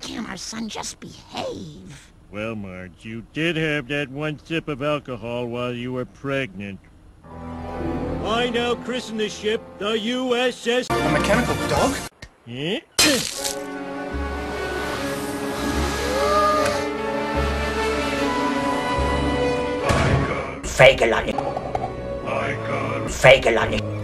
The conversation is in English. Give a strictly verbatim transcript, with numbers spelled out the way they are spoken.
can't our son just behave? Well, Marge, you did have that one sip of alcohol while you were pregnant. I now christen the ship the U S S... A mechanical dog? Eh? Fegelein. My God. Fegelein.